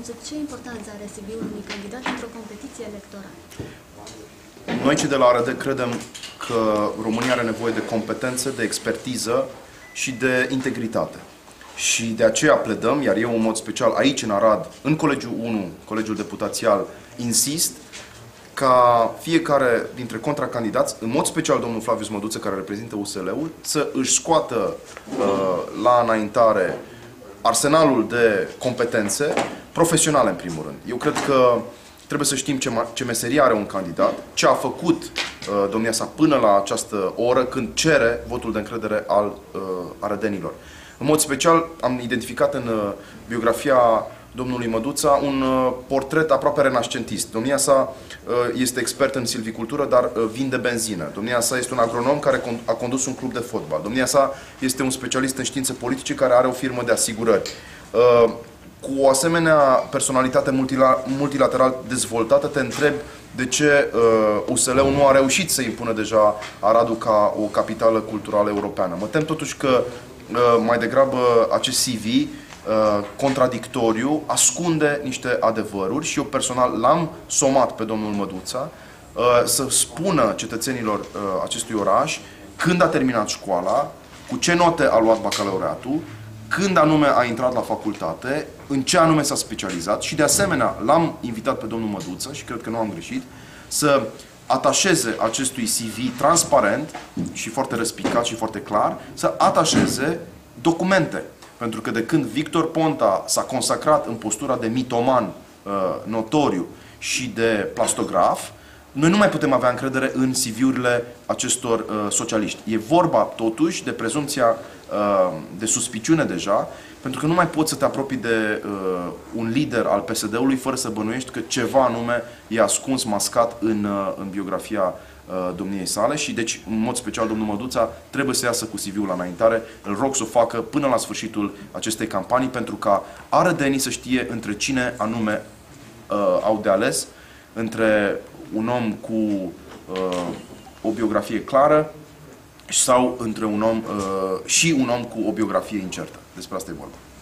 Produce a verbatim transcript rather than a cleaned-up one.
răspunsuri, ce importanță are C V-ul unui candidat într-o competiție electorală? Noi, cei de la A R D, credem că România are nevoie de competențe, de expertiză și de integritate. Și de aceea pledăm, iar eu în mod special aici în Arad, în Colegiul unu, Colegiul Deputațial, insist ca fiecare dintre contracandidați, în mod special domnul Flavius Măduță, care reprezintă U S L-ul, să își scoată uh, la înaintare arsenalul de competențe profesionale, în primul rând. Eu cred că trebuie să știm ce, ce meserie are un candidat, ce a făcut uh, domnia sa până la această oră când cere votul de încredere al uh, arădenilor. În mod special am identificat în uh, biografia domnului Măduța un uh, portret aproape renascentist. Domnia sa uh, este expert în silvicultură, dar uh, vinde benzină. Domnia sa este un agronom care a condus un club de fotbal. Domnia sa este un specialist în științe politice care are o firmă de asigurări. Uh, cu o asemenea personalitate multilateral dezvoltată, te întreb de ce uh, U S L-ul nu a reușit să impună deja Aradul ca o capitală culturală europeană. Mă tem totuși că uh, mai degrabă acest C V uh, contradictoriu ascunde niște adevăruri și eu personal l-am somat pe domnul Măduța uh, să spună cetățenilor uh, acestui oraș când a terminat școala, cu ce note a luat bacalaureatul, când anume a intrat la facultate, în ce anume s-a specializat și de asemenea l-am invitat pe domnul Măduță, și cred că nu am greșit, să atașeze acestui C V transparent și foarte răspicat și foarte clar, să atașeze documente. Pentru că de când Victor Ponta s-a consacrat în postura de mitoman uh, notoriu și de plastograf, noi nu mai putem avea încredere în C V-urile acestor uh, socialiști. E vorba totuși de prezumția uh, de suspiciune deja, pentru că nu mai poți să te apropii de uh, un lider al P S D-ului fără să bănuiești că ceva anume e ascuns, mascat în, uh, în biografia uh, domniei sale și deci, în mod special, domnul Măduța trebuie să iasă cu C V-ul la înaintare. Îl rog să o facă până la sfârșitul acestei campanii pentru ca arădenii să știe între cine anume uh, au de ales, între un om cu uh, o biografie clară sau între un om uh, și un om cu o biografie incertă. Despre asta e vorba.